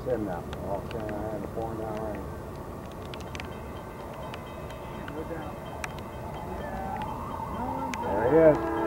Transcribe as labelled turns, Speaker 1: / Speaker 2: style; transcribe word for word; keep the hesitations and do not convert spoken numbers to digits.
Speaker 1: him now. All ten and pouring down rain.
Speaker 2: Go down.
Speaker 1: There he is.